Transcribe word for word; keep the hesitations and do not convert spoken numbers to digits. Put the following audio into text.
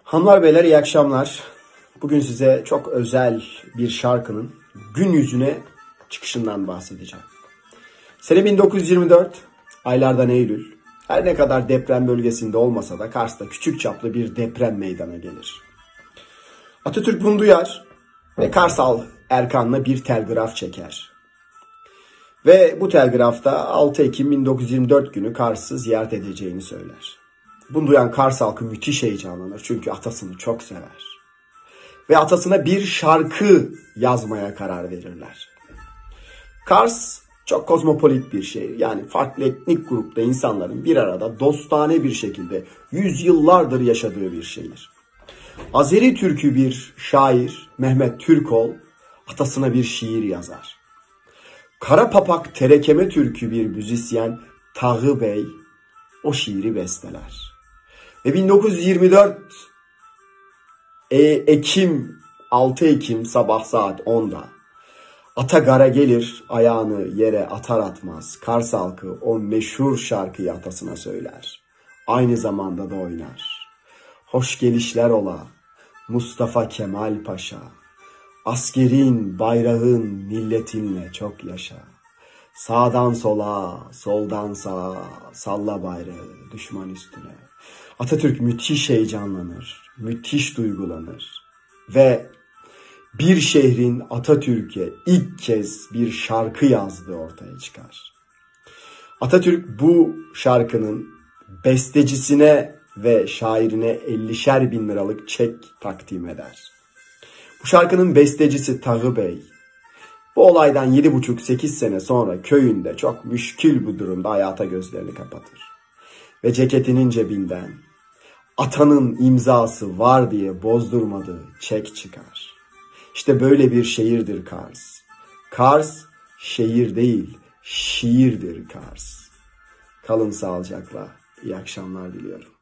Hanımlar beyler iyi akşamlar. Bugün size çok özel bir şarkının gün yüzüne çıkışından bahsedeceğim. Sene bin dokuz yüz yirmi dört, aylardan Eylül. Her ne kadar deprem bölgesinde olmasa da Kars'ta küçük çaplı bir deprem meydana gelir. Atatürk bunu duyar ve Karsal Erkan'la bir telgraf çeker. Ve bu telgrafta altı Ekim bin dokuz yüz yirmi dört günü Kars'ı ziyaret edeceğini söyler. Bunu duyan Kars halkı müthiş heyecanlanır çünkü atasını çok sever. Ve atasına bir şarkı yazmaya karar verirler. Kars çok kozmopolit bir şehir. Yani farklı etnik grupta insanların bir arada dostane bir şekilde yüzyıllardır yaşadığı bir şehir. Azeri Türk'ü bir şair Mehmet Türkol atasına bir şiir yazar. Karapapak Terekeme Türk'ü bir müzisyen Tağı Bey o şiiri besteler. Ve bin dokuz yüz yirmi dört e, Ekim altı Ekim sabah saat onda ata gara gelir ayağını yere atar atmaz Kars halkı o meşhur şarkıyı atasına söyler. Aynı zamanda da oynar. Hoş gelişler ola Mustafa Kemal Paşa, askerin, bayrağın, milletinle çok yaşa. Sağdan sola, soldan sağa, salla bayrağı düşman üstüne. Atatürk müthiş heyecanlanır, müthiş duygulanır ve bir şehrin Atatürk'e ilk kez bir şarkı yazdığı ortaya çıkar. Atatürk bu şarkının bestecisine ve şairine ellişer bin liralık çek takdim eder. Bu şarkının bestecisi Tağı Bey, bu olaydan yedi buçuk sekiz sene sonra köyünde çok müşkül bir durumda hayata gözlerini kapatır. Ve ceketinin cebinden atanın imzası var diye bozdurmadığı çek çıkar. İşte böyle bir şehirdir Kars. Kars şehir değil, şiirdir Kars. Kalın sağlıcakla, iyi akşamlar diliyorum.